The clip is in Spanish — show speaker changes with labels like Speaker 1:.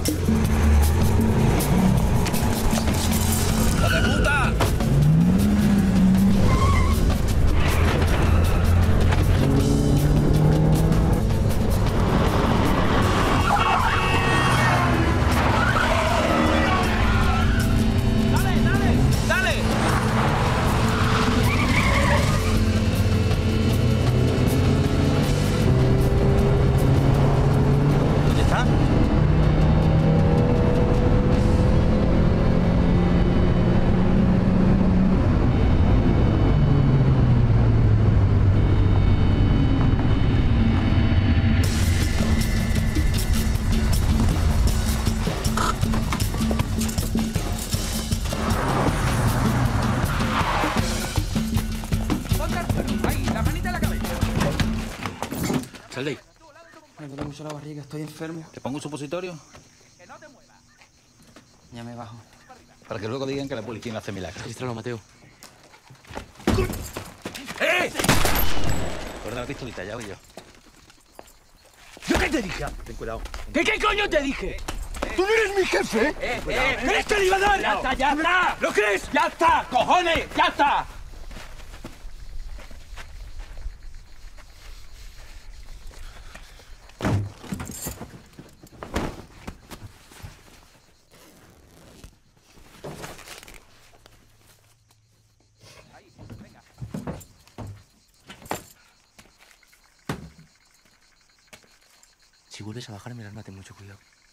Speaker 1: ¡Hijo de puta!
Speaker 2: Sal de ahí.
Speaker 3: Me duele mucho la barriga, estoy enfermo.
Speaker 2: ¿Te pongo un supositorio?
Speaker 3: Ya me bajo.
Speaker 2: Para que luego digan que la policía no hace milagros.
Speaker 4: Regístralo, Mateo.
Speaker 2: ¡Eh! Guarda la pistolita, ya voy yo.
Speaker 4: ¿Yo qué te dije?
Speaker 2: Ten cuidado.
Speaker 4: ¿Qué coño te dije? ¡Tú no eres mi jefe! ¿Crees que le iba a dar? ¡Ya está, ya está! ¿Lo crees? ¡Ya está! ¡Cojones! ¡Ya está! Si vuelves a bajar, mirarme, ten mucho cuidado.